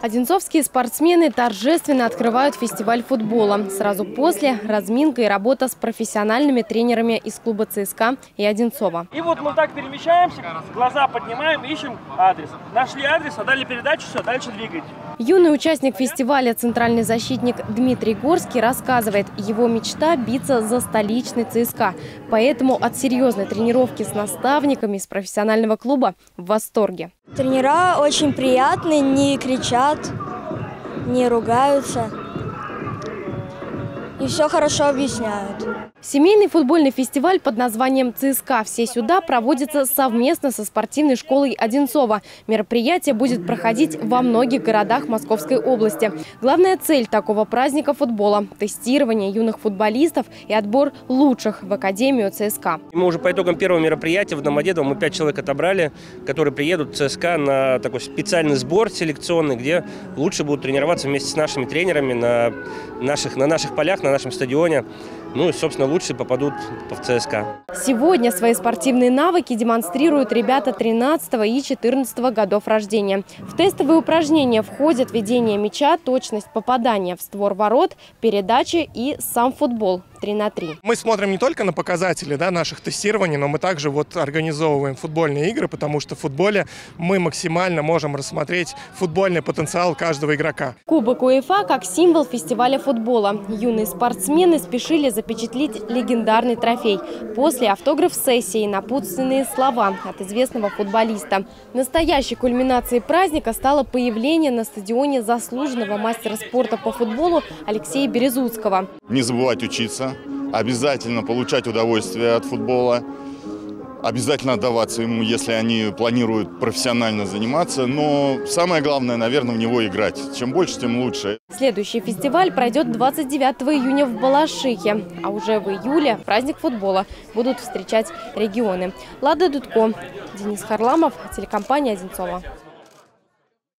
Одинцовские спортсмены торжественно открывают фестиваль футбола. Сразу после – разминка и работа с профессиональными тренерами из клуба ЦСКА и Одинцова. И вот мы так перемещаемся, глаза поднимаем, ищем адрес. Нашли адрес, отдали передачу, все, дальше двигайте. Юный участник фестиваля, центральный защитник Дмитрий Горский, рассказывает, его мечта – биться за столичный ЦСКА. Поэтому от серьезной тренировки с наставниками из профессионального клуба в восторге. Тренера очень приятные, не кричат, не ругаются и все хорошо объясняют. Семейный футбольный фестиваль под названием «ЦСКА. Все сюда» проводится совместно со спортивной школой Одинцова. Мероприятие будет проходить во многих городах Московской области. Главная цель такого праздника футбола – тестирование юных футболистов и отбор лучших в Академию ЦСКА. Мы уже по итогам первого мероприятия в Домодедово мы 5 человек отобрали, которые приедут в ЦСКА на такой специальный сбор селекционный, где лучше будут тренироваться вместе с нашими тренерами на наших полях, на нашем стадионе. Ну и, собственно, лучше попадут в ЦСКА. Сегодня свои спортивные навыки демонстрируют ребята 13 и 14 годов рождения. В тестовые упражнения входят ведение мяча, точность попадания в створ ворот, передачи и сам футбол 3 на 3. Мы смотрим не только на показатели наших тестирований, но мы также организовываем футбольные игры, потому что в футболе мы максимально можем рассмотреть футбольный потенциал каждого игрока. Кубок УЕФА как символ фестиваля футбола. Юные спортсмены спешили запечатлеть легендарный трофей. После автограф-сессии напутственные слова от известного футболиста. Настоящей кульминацией праздника стало появление на стадионе заслуженного мастера спорта по футболу Алексея Березутского. Не забывать учиться, обязательно получать удовольствие от футбола, обязательно отдаваться ему, если они планируют профессионально заниматься, но самое главное, наверное, в него играть. Чем больше, тем лучше. Следующий фестиваль пройдет 29 июня в Балашихе, а уже в июле праздник футбола будут встречать регионы. Лада Дудко, Денис Харламов, телекомпания «Одинцова».